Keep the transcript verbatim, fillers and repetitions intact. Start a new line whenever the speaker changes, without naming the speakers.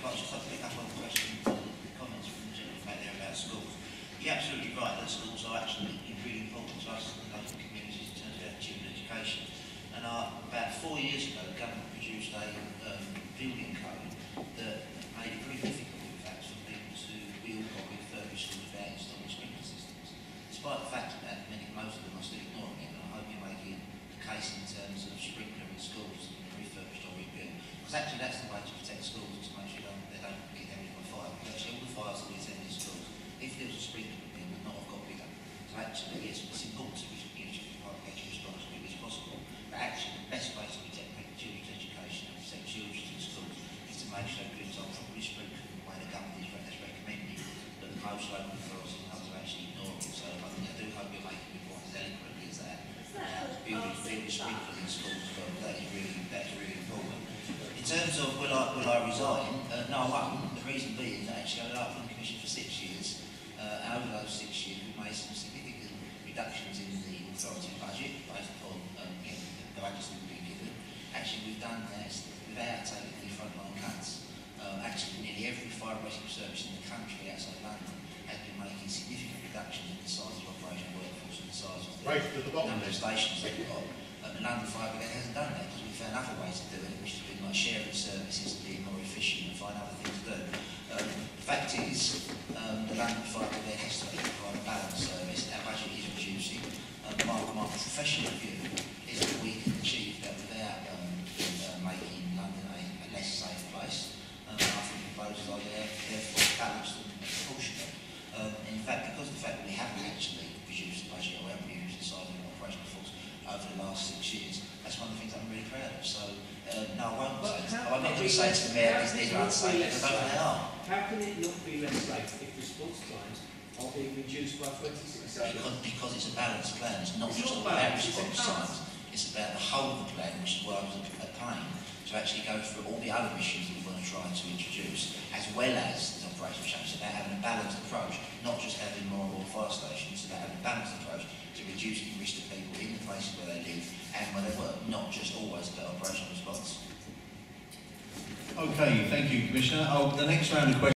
I'll just pick up on the question, the comments from the gentleman back there about schools. You're absolutely right that schools are actually really important to us in the local communities in terms of our children's education. And our, about four years ago, the government produced a um, building code that made it very difficult, in fact, for people to build or refurbish schools without installing sprinkler systems. Despite the fact that many, most of them are still ignoring it, and I hope you're making the case in terms of sprinkler in schools and refurbished or rebuilt. Because actually that's the way to protect schools, is to make sure don't, they don't get damaged by fire. Because actually all the fires that we attend in schools, if there was a sprinkler in, would not have got bigger. So actually, yes, it's important to be respond as quickly as possible. But actually, the best way to protect children's education and protect children in schools is to make sure that are properly sprinkled in the way the government is recommending, but the most local authorities and others are actually ignoring it. So I think I do hope you're making the point as eloquently as that. Uh, building, building sprinklers in schools as well. That is really, that is really important. In terms of will I, will I resign? Uh, no, I won't. The reason being that actually I've been on the commission for six years, uh, and over those six years we've made some significant reductions in the authority budget based upon um, you know, the budgets that we've been given. Actually, we've done this without taking any frontline cuts. Uh, actually, nearly every fire rescue service in the country outside London has been making significant reductions in the size of operational workforce and the size of the
right to the bottom
number of stations they've got. Um, the London Fire Brigade hasn't done that because we found other ways to do it, which has been like sharing services and being more efficient and find other things to do. Um, the fact is, um, the London Fire Brigade has to provide a balanced service. Our budget is reducing. Um, my, my professional view is that we can achieve that without um, uh, making London a, a less safe place. Um, I think the proposals are there, therefore balanced and proportionate. Um, and in fact, because of the fact that we haven't actually reduced the budget or haven't reduced the size of the operational force over the last six years, that's one of the things I'm really proud of. So, uh, no, I won't
well,
say, I'm not going to say to the mayor these things are unsafe, because I know they are.
How can it not be less safe if response times are being reduced by twenty-six percent?
Because, because it's a balanced plan. It's not
it's
just
not
about
balanced,
response times. It's about the whole of the plan, which is why I was a pain to actually go through all the other issues that we want to try to introduce, as well as the operational change. It's about having a balanced approach, not just having more and more fire stations. It's about having a balanced approach to reducing the risk to people in the places where they live and where they work, not just always about operational response.
Okay, thank you, Commissioner. Oh, the next round of questions.